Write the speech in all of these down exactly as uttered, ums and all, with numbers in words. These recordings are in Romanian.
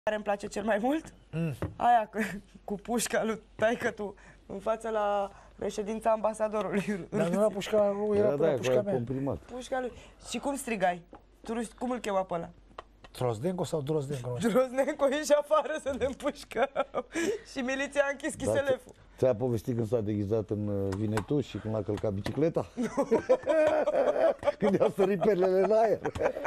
care îmi place cel mai mult? Mm. Aia cu, cu pușca lui taică-tu în fața la reședința ambasadorului. Dar nu era pușca lui, era, era pușca mea. Comprimat. Pușca lui. Și cum strigai? Tu cum îl chema pe ăla? Trozdenco sau Drozdenco? Drozdenco, ieși afară să ne împușcăm. Și miliția a închis chiseleful. Ți-a povestit când s-a deghizat în Vinetu și când a călcat bicicleta? Când i-au sărit perlele în aer.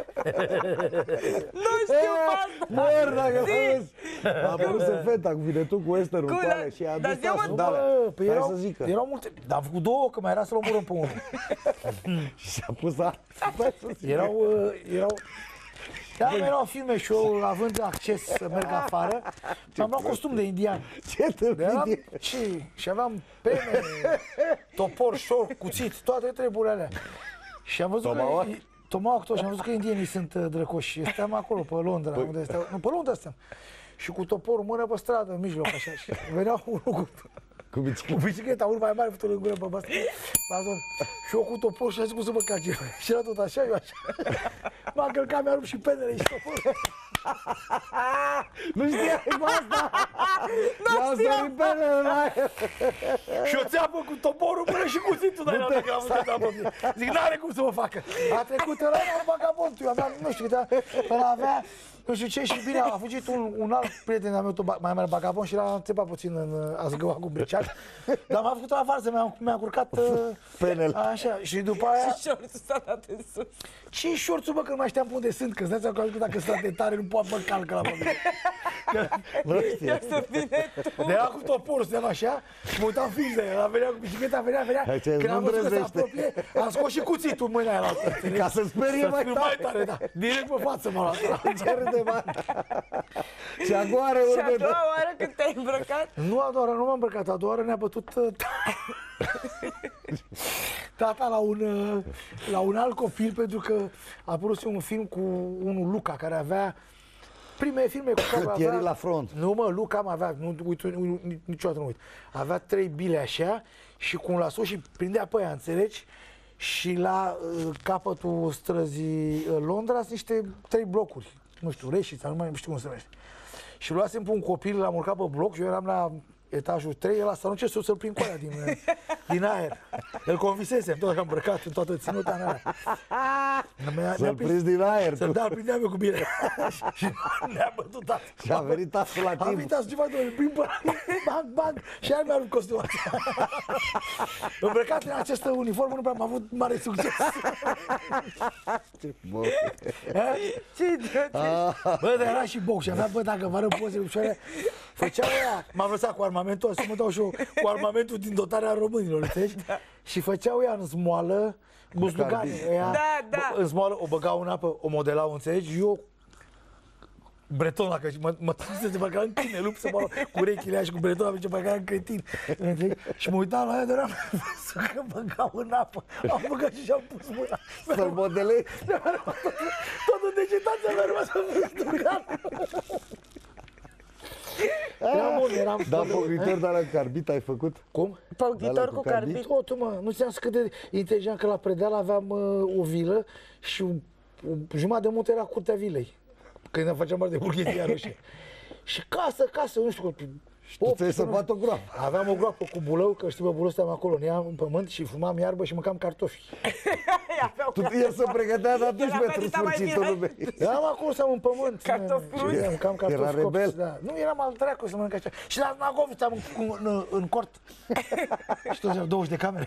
Nu știu asta! Măr, dacă vezi! A apărut în feta cu Vinetu, cu Esther în toale și a adus tasul. Da, păi erau, erau multe, dar am făcut două, că mai era să-l omorâm pe unul. Și s-a pus a... Erau, erau... Da, erau filme și eu, având acces să merg afară, am luat costum de indian. Ce târpit e? Și, și aveam pene, topor, șor, cuțit, toate treburile alea. Și am văzut Tomahawk? că... Tomahawk tot, și am văzut că indienii sunt uh, drăcoși. Steam acolo, pe Londra, păi... unde steam, nu, pe Londra steam. Și cu toporul în mână pe stradă, în mijloc, așa. Și venea unul cu... Cu bicicleta. Cu bicicleta, unul mai mare, fătul în gură pe băstă. Pardon. Și eu cu topor și a zis cum să mă calce. Și era tot așa, eu așa. M-a călcat, mi-a rupt și penele și toporul. Nu știai cu asta? I-au sărit penele în aer. Și o țeapă cu toporul până și cuțitul, dar n-am că am văzut apă mie. Zic, n-are cum să mă facă. A trecut ăla, era un vagabond, eu aveam, nu știu, dar ăla avea, nu știu ce, și bine, a fugit un, un alt prieten de-al meu, tot mai mare vagabond, și l-a înțepat puțin în a zgăua cu briceac. Dar m-a făcut o avarsă, mi-a, mi-a curcat uh, penele. Așa, și după aia... Și șorțul s-a dat în sus. Ce șorțul, bă, că nu mai știam pe unde sunt, că-ți dai seama că dacă sunt de tare, nu poate mă calcă la mine. Ia să vine tu. De era cu toporul, stăteam așa, și mă uitam fix de el, venea cu bicicleta, venea, venea. Când am văzut că se apropie, am scos și cuțitul în mâna aia la altă. Ca să sperie mai tare. mai tare, da. Direct pe față m-a luat. Ce râde mare. Și a doua oară Și a urmă. doua oară când te-ai îmbrăcat? Nu a doua oară, nu m-am îmbrăcat, a doua oară ne-a bătut tata la un, la un alt copil, pentru că a apărut un film cu unul Luca, care avea prime filme cu care avea... Thierry la front. Nu, mă, Luca mă avea, nu, uit, niciodată nu uit. Avea trei bile așa și cu un laso și prindea pe aia, înțelegi? Și la uh, capătul străzii uh, Londra sunt niște trei blocuri, nu știu, Reșița, nu mai știu cum se numește. Și luasem pe un copil, l-am urcat pe bloc și eu eram la etajul trei, el asta nu ce să-l prind cu aia din, din aer. Îl convisesem, tot că am îmbrăcat în toată ținuta în aia. Să-l prins din aer. Să-l dea, prindeam eu cu bine. Și ne-a bătut tasul. Și a venit tasul la A timp. venit tasul ceva, îl prind pe bang, bang, și aia mi-a rupt costumul. Îmbrăcat în această uniformă, nu prea am avut mare succes. Bă. Ce idiot. Bă, dar era și box și avea, bă, dacă vă arăt poze ușoare, făceau ăia, m-am lăsat cu armamentul, să mă dau și eu cu armamentul din dotarea românilor, înțelegi? Da. Și făceau ea în smoală, buzlugane, ăia, da, da. În smoală, o băgau în apă, o modelau, înțelegi? Eu, breton, dacă mă, mă să se băga în tine, lup să mă cu urechile aia și cu breton, am ce băga în cretin, înțelegi? Și mă uitam la ea, dar am văzut că băgau în apă, am băgat și și-am pus mâna. Să-l modelezi? Totul degetația mea a rămas buzlugan. Eram bun, eram... Dar pognitor de la carbit ai făcut? Cum? Pognitor cu carbid. Totul, mă. Nu ți-am zis cât de inteligent, că la Predeal aveam uh, o vilă și o, o jumătate de munte era curtea vilei. Când ne făceam mare de burghesia roșie. Și casă, casă, nu știu, și tu ți-ai săpat o groapă. Aveam o groapă cu bulău, că știu, bă, bulău stăteam acolo, în ea, în pământ și fumam iarbă și mâncam cartofi. Tu, el se pregătea de atunci pentru sfârșitul lumii. Eram acolo, să am în pământ. Cartofi cruzi? Mâncam cartofi Era rebel? Da. Nu, eram al dracu să mănânc așa. Și la Nagoviț am în, în, în cort. Și toți au douăzeci de camere.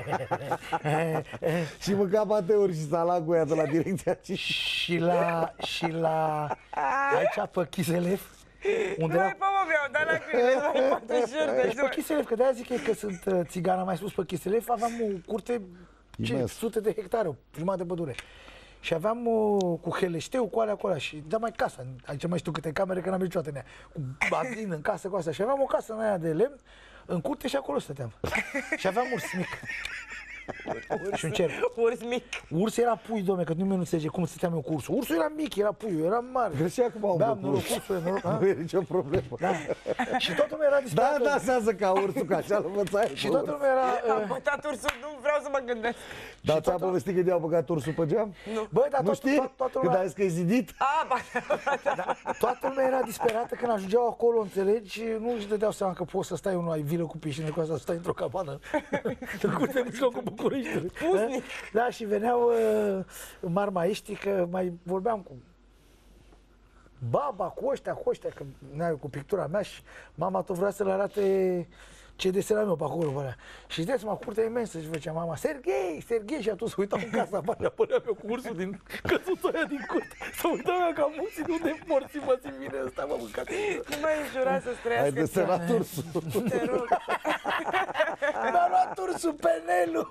Și mânca pateuri și salat cu ea de la direcția cinci. Și la, și la, aici pe Chiselef, unde Nu era... mai pe mă, mi-au dat la gândire, la patru jur de Deci pe Chiselef, că de-aia zic eu că sunt uh, țigan, am mai spus, pe Chiselef aveam o curte, ce, Imens. sute de hectare, o jumătate de pădure. Și aveam uh, cu heleșteu, cu alea, cu alea, și da mai casa, aici mai știu câte camere, că n-am niciodată în ea, cu bazin în casă, cu asta. Și aveam o casă în aia de lemn, în curte și acolo stăteam. Și aveam urs mic. Și un cerc. Urs mic. Urs era pui, domne, că nimeni nu înțelege cum stăteam eu cu ursul. Ursul era mic, era pui, eu eram mare. Că și acum au Beam cu noroc, ursul. ursul, noroc. Nu e nicio problemă. Da. Și toată lumea era Da, disperată. dansează ca ursul, că așa-l învățai. Și toată lumea era... Am uh, bătat ursul, nu vreau să mă gândesc. Dar ți-am povestit când i-au băgat ursul pe geam? Bă, dar Nu toată, știi? toată, toată Când lumea... ai zis că e zidit? A, ba, Da, toată lumea era disperată când ajungeau acolo, înțelegi? Nu își dădeau seama că poți să stai unul, ai vilă cu piscină, cu asta să stai într-o cabană. În curte în mijlocul Bucureștiului. Pusnic. Da, și veneau uh, marmaiștii, că mai vorbeam cu baba, cu ăștia, cu ăștia, că n-ai cu pictura mea și mama tot vrea să le arate ce desenam eu pe acolo, pe alea. Și știți, mă, curtea imensă și făcea mama, Serghei, Serghei, și atunci se uitau în casa afară, apăream eu cu ursul din căsuța aia din curte. Să uitau eu ca muții, nu de morți, mă simt bine ăsta, mă, mâncat. nu mai jura să-ți Ai trăiască. desenat ursul. Te rog. Mi-a luat ursul pe Nelu.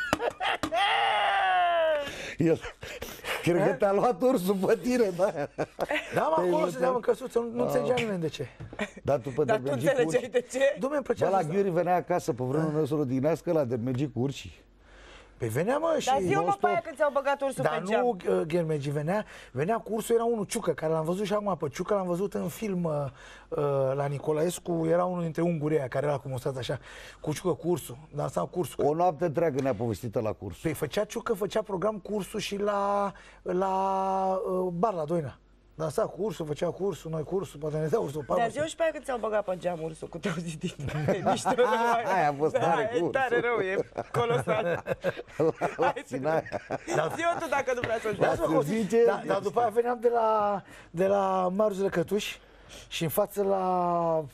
El, cred că te-a luat ursul pe tine, da? Da, mă, acolo Te-ai stăteam în căsuță, nu, nu înțelegea nimeni de ce. Dar tu pe Dar tu dermegii cu înțelegeai urși. de ce? Dom'le, îmi plăcea Bă, la să stau. Ghiuri venea acasă pe vremea nostru odinească la dermegii cu urși. Păi venea, mă, și... Dar zi-o, mă, non-stop. pe aia când ți-au băgat ursul Dar pe geam. nu uh, Ghermegi, venea, venea cu ursul, era unul Ciucă, care l-am văzut și acum pe Ciucă, l-am văzut în film uh, la Nicolaescu, era unul dintre ungurii aia, care era cum stat așa, cu Ciucă, cu ursul, dansa cu ursul. O noapte întreagă ne-a povestit la curs. Păi făcea Ciucă, făcea program cu ursul și la, la uh, bar la Doina. Dansa cu ursul, făcea cu ursul, noi cu ursul, poate ne dea ursul. Dar zi-o și pe aia când ți-au băgat pe geam ursul cu te-au zidit. E mișto, nu mai- Aia a fost Da, tare cu e tare ursul. rău, e colosal. La Sinaia. Zi-o tu dacă nu vrea să-l Lasă-mă Se că o zice- zice, da, dar după aia veneam de la, de la Marius Cătuș și în față la...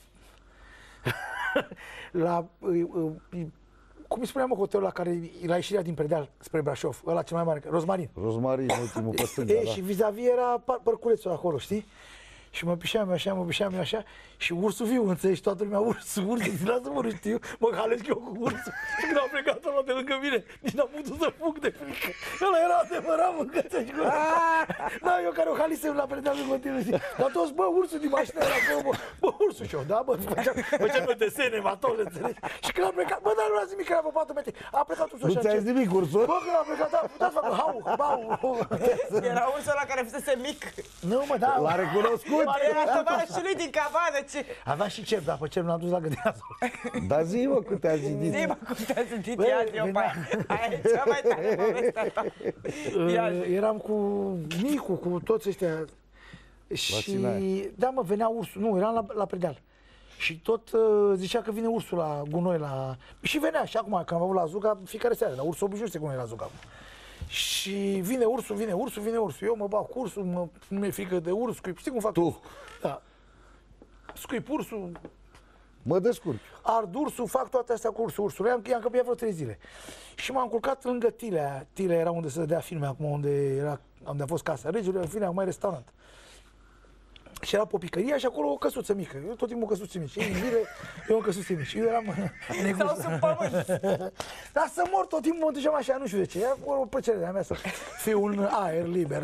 la... uh, uh, cum îi spuneam, mă, hotelul la care e la ieșirea din Predeal spre Brașov, ăla cel mai mare, Rozmarin. Rozmarin, ultimul pe stânga, E, da. și vis-a-vis era par- parculețul acolo, știi? Și mă pișeam eu așa, mă pișeam eu așa și ursul viu, înțelegi, toată lumea, ursul, ursul, lasă-mă, nu știu, mă halesc eu cu ursul. Și când am plecat ăla de lângă mine, nici n-am putut să fug de frică. Ăla era adevărat, mă, înțelegi, cu da, eu care o halisem la Predeal în continuu, știi? Dar toți, bă, ursul din mașină era acolo, bă, bă, ursul și eu, da, bă, făceam, făceam eu desene, matole, înțelegi? Și când am plecat, bă, dar nu a zis nimic, era pe patru metri, a plecat ursul Nu așa, ți-ai încet. zis nimic, ursul? Bă, când am plecat, da, puteți să facă hau, bau. Era ursul ăla care fusese mic. Nu, mă, da. L-a recunoscut. Era tovarășul lui din cabană, ce... Avea și cep, dar pe cep l-am dus la gădează. Dar zi, mă, cât te-a zidit. Zi, mă, cum te-a zidit, Bă, ia zi-o pe venea- aia. Aia e cea mai tare povestea ta. Ia zi. Uh, Eram cu Micu, cu toți ăștia. Și, Sinaia. da, mă, venea ursul. Nu, eram la, la Predeal. Și tot uh, zicea că vine ursul la gunoi, la... Și venea, și acum, când am avut la Zuga, fiecare seară, dar ursul obișnuit cu noi la Zuga. Și vine ursul, vine ursul, vine ursul. Eu mă bag cu ursul, mă, nu mi-e frică de urs, scuip. Știi cum fac? Tu. Da. Scuip ursul, Mă descurc. ard ursul, fac toate astea cu ursul, ursul. I-am, i-am căpiat vreo trei zile. Și m-am culcat lângă Tilea. Tilea era unde se dădea filme, acum unde, era, unde a fost Casa Regelui, în fine, acum e restaurant. Și era popicăria și acolo o căsuță mică. Eu tot timpul o căsuță mică. Și în zile, eu o căsuță mică. Și eu eram negus. Sau sub pământ. Dar să mor tot timpul mă duceam așa, nu știu de ce. Era o plăcere de-a mea să fiu în aer liber.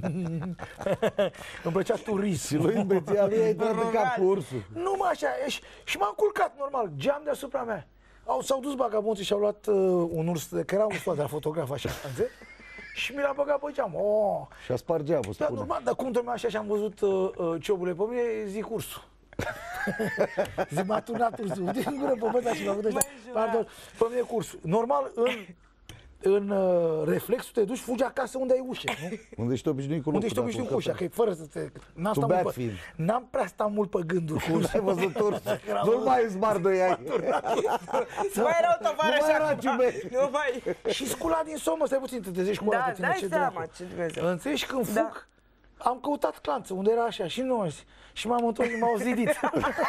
Îmi plăcea turism. Și lui în beția lui ai dat în cap cu ursul. Nu mă, așa, și, și m-am culcat normal, geam deasupra mea. Au, s-au dus vagabonții și au luat uh, un urs, că era un urs de la fotograf așa, înțeleg? Și mi l-a băgat pe geam. Oh. Și a spart geamul, Da, spune. normal, dar cum dormeam așa și am văzut uh, uh, ciobule pe mine, zic ursul. Zic, m-a turnat ursul. Din gură pe băta și m-a făcut ăștia. Pardon, pe mine cu ursul. Normal, în, în uh, reflexul te duci, fugi acasă unde ai ușe, nu? Unde ești obișnuit cu Unde locul ești de obișnuit cu ușa, acolo, că e fără să te... N-am, Tu stat mult beat pe, fiind. n-am prea stat mult pe gânduri cu Nu ursul. ai văzut ursul. Nu mai zbar doi ani. Nu mai erau tovarăși Nu mai era acum. ciube. Nu mai... Și scula din somn, stai puțin, te trezești cu ăla Da, pe tine, dai ce seama, dracu. ce Dumnezeu. Înțelegi, când fug, Da. am căutat clanță, unde era așa, și nu și m-am întors și m-au zidit.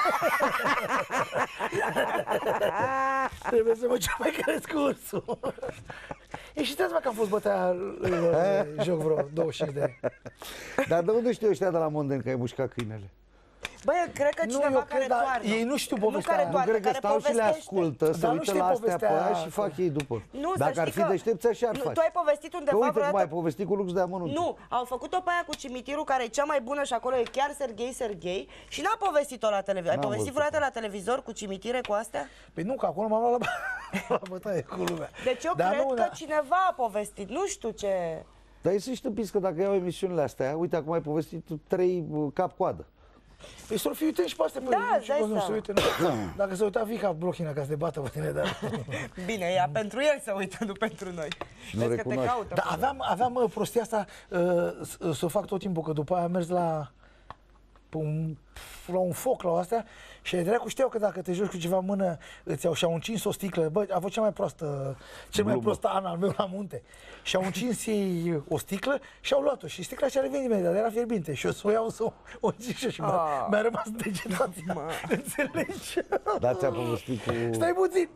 Trebuie să mă ce mai cresc cu ursul. E, și uitați-mă că am fost bătaia uh, joc vreo douăzeci și cinci de ani. Dar de unde știu ăștia de la Monden că ai mușcat câinele? Băi, eu cred că Nu, cineva eu care cred, dar toarnă. ei nu știu Nu povestea care aia. Nu toarnă, cred că care stau și le povestește. ascultă, se Dar nu uită știi la astea pe povestea aia aia. și fac ei după. Nu, să Dacă ar știi fi că- deștepți, așa ar Nu, face. tu ai povestit Că undeva uite cum vreodată... ai povestit cu lux de amănunt. Nu, au făcut-o pe aia cu cimitirul care e cea mai bună și acolo e chiar Serghei Serghei și n-a povestit-o la televizor. Ai N-am povestit văzut. vreodată la televizor cu cimitire cu astea? Păi nu, că acolo m-am luat la... la bătaie cu lumea. Deci eu Dar cred nu, că da. cineva a povestit, nu știu ce... Dar ei să știți că dacă iau emisiunile astea, uite, acum ai povestit trei uh, cap-coadă. Păi s-or fi uitat și pe astea, Da, păi, și dai nu se seama. uite, nu. Dacă se uita Vica Blochina ca să te bată pe tine, dar... Bine, ea pentru el să uită, nu pentru noi. nu Vezi că te recunoaște. caută. Dar aveam, aveam uh, prostia asta uh, să- să o fac tot timpul, că după aia am mers la, pe un, la un foc la astea și de dracu știau că dacă te joci cu ceva în mână, îți au, și-au încins o sticlă, bă, a fost cea mai proastă, cel mai Glumă. prost an al meu la munte. Și-au încins ei o sticlă și au luat-o și sticla și-a revenit imediat, dar era fierbinte și eu să o iau să o, o încins și Ah. mă, mi-a rămas degenerația, înțelegi? Da, ți-a povestit cu... Stai puțin!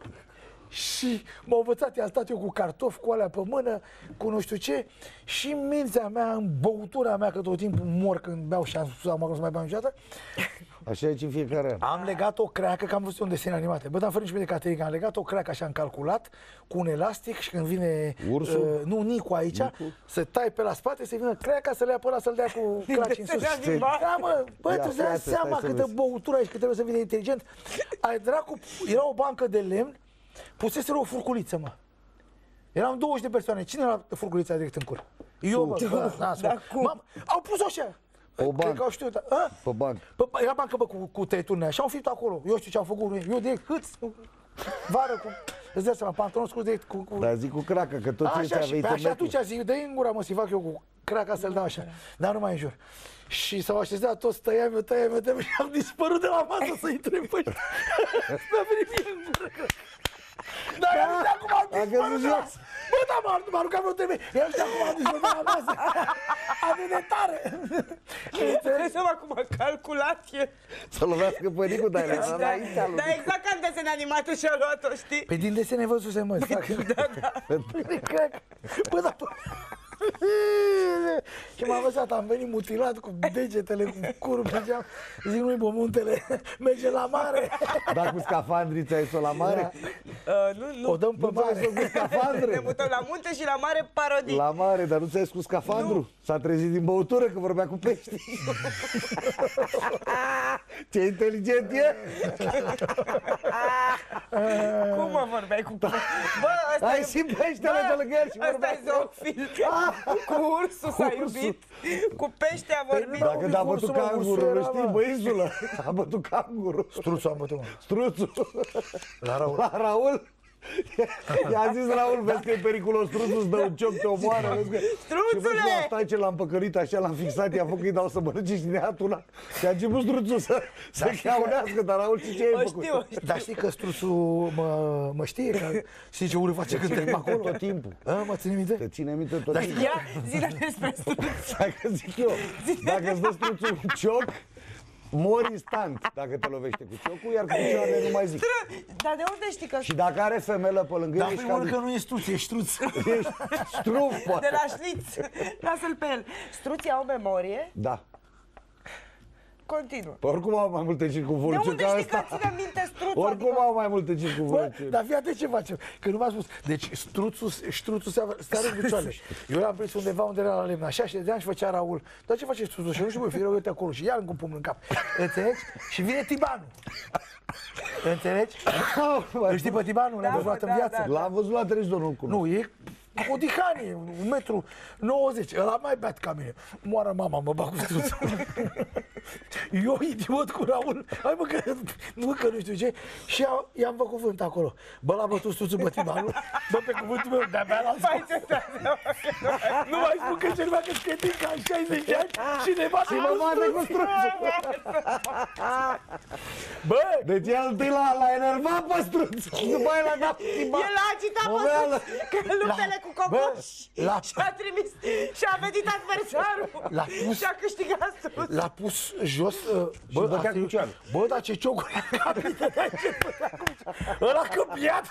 Și m-a învățat, i-am stat eu cu cartofi, cu alea pe mână, cu nu știu ce, și în mintea mea, în băutura mea, că tot timpul mor când beau și am spus acum că nu să mai beau niciodată, Așa e în fiecare an. am legat o creacă, că am văzut un desen animate. Bă, dar fără nici de caterincă, am legat o creacă așa, am calculat, cu un elastic și când vine, Ursul? uh, nu, Nicu aici, să tai pe la spate, să vină creaca, să le ia pe ăla, să-l dea cu claci în sus. Desene animate. Da, mă, bă, Ia, trebuie să dai stai, seama stai să câtă vezi. băutură aici, că trebuie să vină inteligent. Ai dracu, era o bancă de lemn, puseseră o furculiță, mă. Eram douăzeci de persoane. Cine era furculița direct în cur? Eu, bă, bă, da, Da, cum? Mam, au pus-o așa. O Cred bancă. că au știut. A? Pe banc. Bă, bă, era bancă, bă, cu, cu trei turne și au fipt acolo. Eu știu ce au făcut. Eu direct, hâț, vară, cu, îți dai seama, pantalon scurs direct cu... cu... Dar zic cu craca, că tot ce Așa, ți-a și, venit pe în așa metru. atunci zic, dă-i în gura, mă, să-i fac eu cu craca să-l dau așa. Dar nu mai înjur. Și s-au așezat toți, tăiam eu, tăiam eu, tăiam eu, și am dispărut de la masă să intre în păști. Mi-a venit mie în gură. Dar eu nu știu cum am A dispărut căzut de la... jos. Bă, da, m-a m-a aruncat vreo trei metri. Eu nu știu cum am dispărut de la masă. Atât de tare. Dai seama cum a calculat el. Să lovească pe Nicu, dar era Da, înainte a lui. da, exact ca în desene animate și-a luat-o, știi? Pe din desene văzuse, mă, fac. Da, da. Bă, da, bă. Și m-am văzat, am venit mutilat cu degetele, cu curul pe geam. Zic, nu-i bă, muntele, merge la mare. Dar cu scafandrii ți-ai dus la mare? Uh, nu, nu. O dăm pe Nu ți-ai mare. dus cu Ne scafandre? mutăm la munte și la mare parodii. La mare, dar nu ți-ai dus cu scafandru? S-a trezit din băutură că vorbea cu pești. Ce inteligent e? Cum mă vorbeai cu... Bă, ăsta Ai e... și peștele pe lângă el și Ăsta vorbea e cu el. zoofil. Cu ursul s-a iubit. Cu pește a vorbit. nu, Dacă a bătut Ursul, mă, cangurul, ursul nu era, știi, mă. bă, insulă. A bătut cangurul. Struțul am bătut, mă. Struțul. La Raul. La Raul. I-a zis Raul, vezi că e periculos struțul, îți dă un cioc, te omoară. Vezi că... Și vezi că la stai ce l-am păcălit așa, l-am fixat, i-a făcut că îi dau să mănânce și din ea una. Și a început struțul să, să cheaunească, dar Raul și ce ai O făcut? știu, o știu. Dar știi că struțul mă, mă știe, că știi ce urât face când trec pe acolo? Tot timpul. A, mă ține minte? Te ține minte tot Dar timpul. Ia, zile despre struț. Dacă zic eu, dacă îți dă struțul un cioc, mori instant dacă te lovește cu ciocul, iar cu picioarele nu mai zic. Dar de unde știi că... Și dacă are femelă pe lângă Dar el, ești primul ca rând că nu e struț, e ștruț. ești struf, De poate. la șliț. Lasă-l pe el. Struții au memorie. Da. Continuă. Păi oricum au mai multe De circunvoluții unde ca știi că ăsta. ține minte struțul? Oricum Adică- au mai multe Bă, circunvoluții. dar fii atent ce facem, că nu m-a spus. Deci struțul, struțul se are în picioare. Eu l-am prins undeva unde era la lemn, așa, și de și făcea Raul. Dar ce face struțul? Și eu nu știu, băi, fii rău, uite acolo. Și iar încă un pumn în cap. Înțelegi? Și vine Tibanu. Înțelegi? Îl știi pe Tibanu? L-ai Da, văzut mă, în da, viață? da. L-am văzut la televizor, nu-l cunosc. Nu, e o dihanie, un metru nouăzeci, ăla mai beat ca mine. Moară mama, mă bag cu struțul. Eu, idiot cu Raul, hai mă că, nu că nu știu ce, și i-am- i-am făcut vânt acolo. Bă, l-a bătut struțul bătimanul, bă, pe cuvântul meu, de-abia l-am Hai spus. să te Nu mai spun că cel mai că scătin ca în șaizeci de ani și ne bate Și mă bate cu struțul. Bă, Deci el întâi l-a, l-a enervat pe struț. După aia l-a dat timba. El a agitat Momeală. pe luptele cu cocoș la- și a trimis și a venit adversarul L-a pus- și a câștigat struț. l-a pus jos, uh, bă, bătea asta cu e- picioare. bă, dar ce ciocuri în cap, îi dădea ce bătea cu picioare. Ăla căpiat.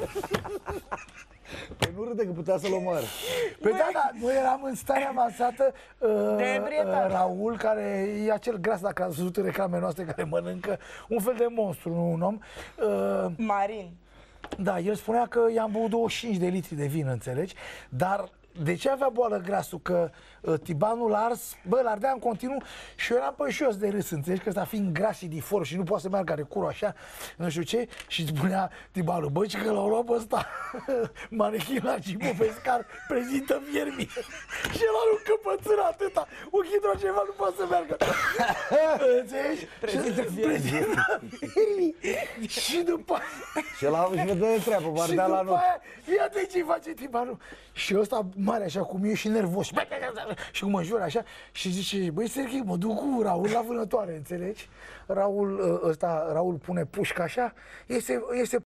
Păi nu râde că putea să-l omoare. Păi da, da, noi eram în stare avansată, uh, De ebrietate. uh, Raul, care e acel gras, dacă ați văzut în reclamele noastre, care mănâncă un fel de monstru, nu un om. Uh, Marin. da, el spunea că i-am băut douăzeci și cinci de litri de vin, înțelegi? Dar de ce avea boală grasul? Că uh, tibanul l-a ars, bă, l-ardea în continuu și eu eram pe jos de râs, înțelegi? Că ăsta fiind gras și difor și nu poate să meargă, are curul așa, nu știu ce, și spunea tibanul, bă, că l-au luat pe ăsta, manechin la Cipo pe scar, prezintă viermi. Și el are un căpățân atâta, un hidrogeva nu poate să meargă. Înțelegi? Prezintă viermi. Prezintă viermi. Și după Și ăla își vede de treabă, și bardea la după nu. aia, ia-te ce face tibanul. Și ăsta mare așa cum e și nervos. Și cum mă jur așa. Și zice, băi Serghei, mă duc cu Raul la vânătoare, înțelegi? Raul ăsta, Raul pune pușca așa, iese, iese